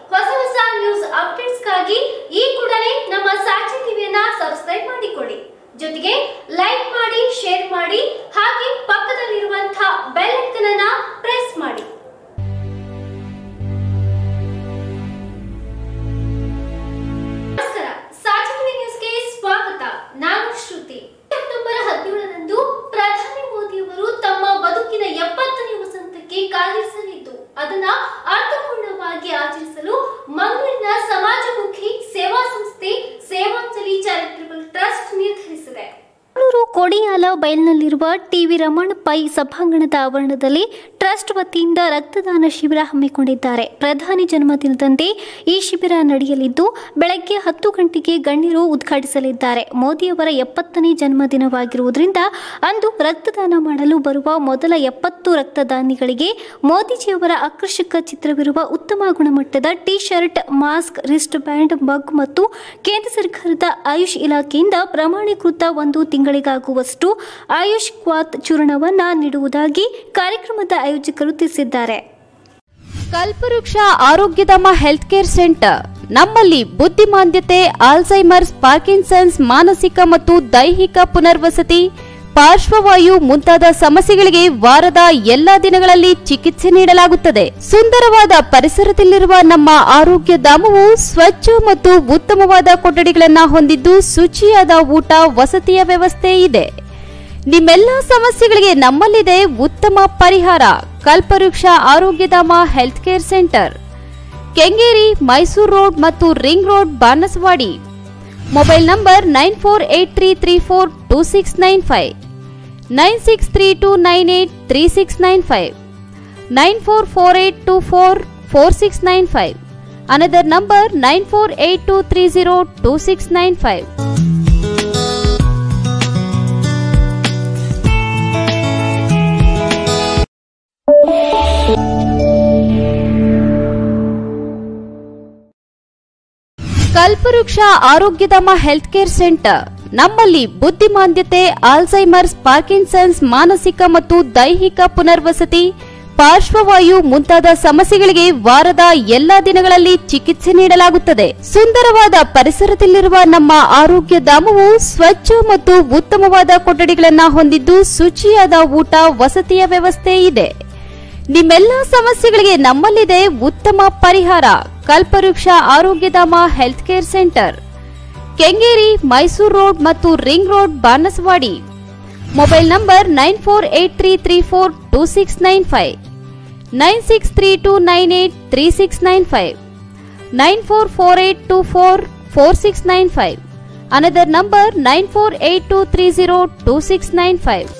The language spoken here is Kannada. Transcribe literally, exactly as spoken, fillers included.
ಹೊಸ ಹೊಸ ನ್ಯೂಸ್ ಅಪ್ಡೇಟ್ಸ್ಗಾಗಿ ಈ ಕೂಡಲೇ ನಮ್ಮ ಸಾಕ್ಷಿ ಟಿವಿಯನ್ನ ಸಬ್ಸ್ಕ್ರೈಬ್ ಮಾಡಿಕೊಳ್ಳಿ. ಜೊತೆಗೆ ಲೈಕ್ ಮಾಡಿ, ಶೇರ್ ಮಾಡಿ, ಹಾಗೆ ಪಕ್ಕದಲ್ಲಿರುವಂತಹ ಬೆಲ್ ಐಕಾನ್ ಅನ್ನು ಪ್ರೆಸ್ ಮಾಡಿ. ನಮಸ್ಕಾರ, ಸಾಕ್ಷಿ ಟಿವಿ ನ್ಯೂಸ್ಗೆ ಸ್ವಾಗತ. ನಾನು ಶ್ರುತಿ. ಅಕ್ಟೋಬರ್ ಹದಿನೇಳರಂದು ಪ್ರಧಾನಿ ಮೋದಿಯವರು ತಮ್ಮ ಬದುಕಿನ ಎಪ್ಪತ್ತನೇ ವಸಂತಕ್ಕೆ ಕಾಲಿರಿಸಲಿದ್ದು, ಅದನ್ನ ಅರ್ಥಪೂರ್ಣವಾಗಿ ಆಚರಿಸಲು ಮಂಗಳೂರಿನ ಸಮಾಜಮುಖಿ ಸೇವಾ ಸಂಸ್ಥೆ ಸೇವಾಂಜಲಿ ಚಾರಿಟಬಲ್ ಟ್ರಸ್ಟ್ ನಿರ್ಧರಿಸಿದೆ. ಮಂಗಳೂರು ಕೋಡಿಯಾಲ ಬೈಲ್ನಲ್ಲಿರುವ ಟಿವಿ ರಮಣ ಪೈ ಸಭಾಂಗಣದ ಆವರಣದಲ್ಲಿ ಟ್ರಸ್ಟ್ ವತಿಯಿಂದ ರಕ್ತದಾನ ಶಿಬಿರ ಹಮ್ಮಿಕೊಂಡಿದ್ದಾರೆ. ಪ್ರಧಾನಿ ಜನ್ಮದಿನದಂದೇ ಈ ಶಿಬಿರ ನಡೆಯಲಿದ್ದು, ಬೆಳಗ್ಗೆ ಹತ್ತು ಗಂಟೆಗೆ ಗಣ್ಯರು ಉದ್ಘಾಟಿಸಲಿದ್ದಾರೆ. ಮೋದಿಯವರ ಎಪ್ಪತ್ತನೇ ಜನ್ಮದಿನವಾಗಿರುವುದರಿಂದ ಅಂದು ರಕ್ತದಾನ ಮಾಡಲು ಬರುವ ಮೊದಲ ಎಪ್ಪತ್ತು ರಕ್ತದಾನಿಗಳಿಗೆ ಮೋದಿಜಿಯವರ ಆಕರ್ಷಕ ಚಿತ್ರವಿರುವ ಉತ್ತಮ ಗುಣಮಟ್ಟದ T shirt, mask, wrist band, mug ಮತ್ತು ಕೇಂದ್ರ ಸರ್ಕಾರದ ಆಯುಷ್ ಇಲಾಖೆಯಿಂದ ಪ್ರಮಾಣೀಕೃತ ಒಂದು ತಿಂಗಳಿಗಾಗುವಷ್ಟು ಆಯುಷ್ ಕ್ವಾತ್ ಚೂರ್ಣವನ್ನ ನೀಡುವುದಾಗಿ ಕಾರ್ಯಕ್ರಮದ ಆಯೋಜಕರು ತಿಳಿಸಿದ್ದಾರೆ. ಕಲ್ಪವೃಕ್ಷ ಆರೋಗ್ಯಧಾಮ ಹೆಲ್ತ್ ಕೇರ್ ಸೆಂಟರ್ ನಮ್ಮಲ್ಲಿ ಬುದ್ಧಿಮಾಂದ್ಯತೆ, ಆಲ್ಝೈಮರ್ಸ್, ಪಾರ್ಕಿನ್ಸನ್ಸ್, ಮಾನಸಿಕ ಮತ್ತು ದೈಹಿಕ ಪುನರ್ವಸತಿ, ಪಾರ್ಶ್ವವಾಯು ಮುಂತಾದ ಸಮಸ್ಯೆಗಳಿಗೆ ವಾರದ ಎಲ್ಲಾ ದಿನಗಳಲ್ಲಿ ಚಿಕಿತ್ಸೆ ನೀಡಲಾಗುತ್ತದೆ. ಸುಂದರವಾದ ಪರಿಸರದಲ್ಲಿರುವ ನಮ್ಮ ಆರೋಗ್ಯ ಧಾಮವು ಸ್ವಚ್ಛ ಮತ್ತು ಉತ್ತಮವಾದ ಕೊಠಡಿಗಳನ್ನು ಹೊಂದಿದ್ದು, ಶುಚಿಯಾದ ಊಟ, ವಸತಿಯ ವ್ಯವಸ್ಥೆ ಇದೆ. ನಿಮ್ಮೆಲ್ಲ ಸಮಸ್ಯೆಗಳಿಗೆ ನಮ್ಮಲ್ಲಿದೆ ಉತ್ತಮ ಪರಿಹಾರ. Kalpavriksha Arogyadhama health care centre, Kengeri, Mysuru road ಮತ್ತು ring road, Banaswadi. Mobile number nine four eight three three four two six nine five, nine six three two nine eight three six nine five, nine four four eight two four four six nine five. Another number nine four eight two three zero two six nine five. Kalpavriksha Arogyadhama health care centre ನಮ್ಮಲ್ಲಿ ಬುದ್ಧಿಮಾಂದ್ಯತೆ, ಆಲ್ಝೈಮರ್ಸ್, ಪಾರ್ಕಿನ್ಸನ್ಸ್, ಮಾನಸಿಕ ಮತ್ತು ದೈಹಿಕ ಪುನರ್ವಸತಿ, ಪಾರ್ಶ್ವವಾಯು ಮುಂತಾದ ಸಮಸ್ಯೆಗಳಿಗೆ ವಾರದ ಎಲ್ಲಾ ದಿನಗಳಲ್ಲಿ ಚಿಕಿತ್ಸೆ ನೀಡಲಾಗುತ್ತದೆ. ಸುಂದರವಾದ ಪರಿಸರದಲ್ಲಿರುವ ನಮ್ಮ ಆರೋಗ್ಯ ಧಾಮವು ಸ್ವಚ್ಛ ಮತ್ತು ಉತ್ತಮವಾದ ಕೊಠಡಿಗಳನ್ನು ಹೊಂದಿದ್ದು, ಶುಚಿಯಾದ ಊಟ, ವಸತಿಯ ವ್ಯವಸ್ಥೆ ಇದೆ. ನಿಮ್ಮೆಲ್ಲ ಸಮಸ್ಯೆಗಳಿಗೆ ನಮ್ಮಲ್ಲಿದೆ ಉತ್ತಮ ಪರಿಹಾರ. Kalpavriksha Arogyadhama health care centre, Kengeri, Mysuru road ಮತ್ತು ring road, Banaswadi. Mobile number nine four eight three three four two six nine five, nine six three two nine eight three six nine five, nine four four eight two four four six nine five. Another number nine four eight two three zero two six nine five.